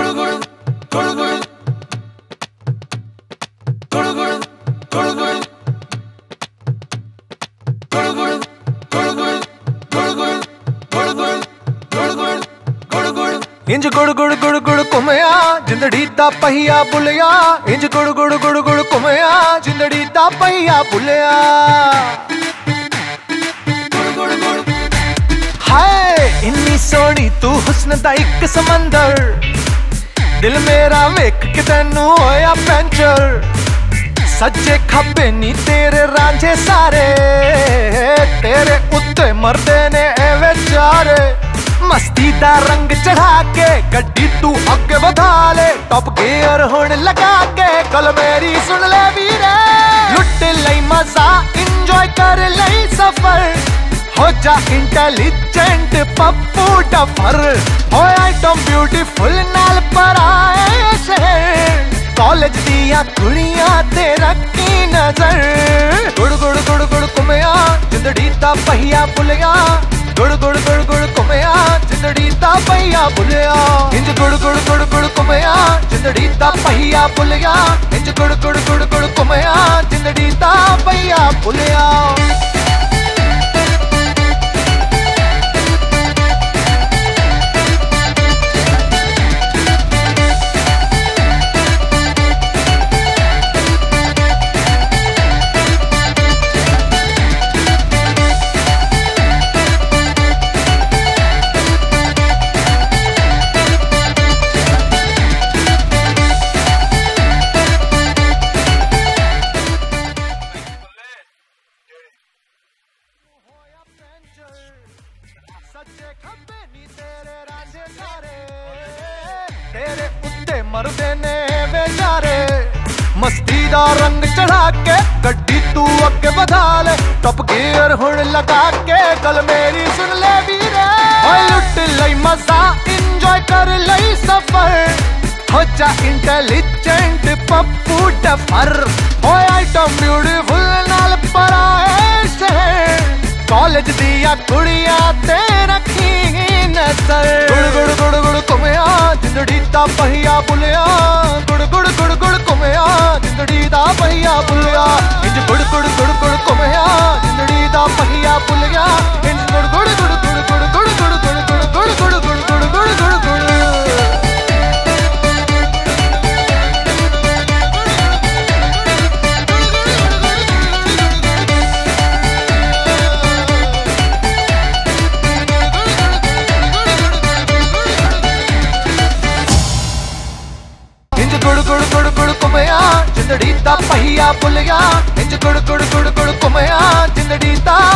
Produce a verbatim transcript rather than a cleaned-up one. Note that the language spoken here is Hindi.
इंज गुड़ गुड़ गुड़ गुड़ घुमया जिंदड़ी दा पहिया बुलिया। इंज गुड़ गुड़ गुड़ गुड़ घुमया जिंदड़ी दा पहिया बुलिया। हाय इन्नी सोहनी तू हुस्न दा इक समंदर, दिल मेरा वेख के तैनू होया पेंचर। सज्जे खब्बे नी तेरे रांझे सारे, तेरे उत्ते मरदे ने ए बेचारे। मस्ती दा रंग चढ़ा के गड्डी तू अगे वधा ले, टॉप गियर हुण लगा के गल मेरी सुन ले वीरे। लुट लई मजा इंजॉय कर लई सफर, हो जा इंटेलिजेंट पप्पू टफर। हो आइटम ब्यूटीफुल नाल पर आए शहर, कॉलेज दिया कुड़ियां ते रखी नजर। गुड़ गुड़ गुड़ गुड़ घुमया जिंदड़ी दा पहिया बुलिया। गुड़ गुड़ गुड़ गुड़ घुमया जिंदड़ी दा पहिया बुलिया। इंज गुड़ गुड़ गुड़ गुड़ घुमया जिंदड़ी दा पहिया बुलिया। इंज गुड़ गुड़ गुड़ गुड़ घुमया जिंदड़ी दा पहिया बुलिया। सच्चे खब्बे नी तेरे रांझे सारे, तेरे उत्ते मरदे ने बेचारे। मस्ती दा रंग चढ़ा के गड्डी तू अगे वधा ले, टॉप गियर हुण लगा के गल मेरी सुन ले वीरे। ओए लुट लई मजा इंजॉय कर लई सफर, हो जा इंटेलिजेंट पप्पू टफर। ओए आइटम ब्यूटीफुल नाल पर आए शहर, कॉलेज दिया कुड़ियां ते रखी नजर। गुड़ गुड़ गुड़ गुड़ घुमया जिंदड़ी दा पहिया बुलिया। गुड़ गुड़ गुड़ गुड़ घुमया जिंदड़ी दा पहिया बुलिया। इंज गुड़ गुड़ गुड़ गुड़ घुमया जिंदड़ी दा पहिया बुलिया। इंज गुड़ गुड़ गुड़ गुड़ गुड़ गुड़ गुड़ गुड़ गुड़ गुड़ गुड़ गुड़ गुड़ गुड़ गुड़ गुड़। गुड़ गुड़ गुड़ गुड़ घुमया जिंदड़ी दा पहिया बुलिया। इंज गुड़ गुड़ गुड़ गुड़ घुमया जिंदड़ी दा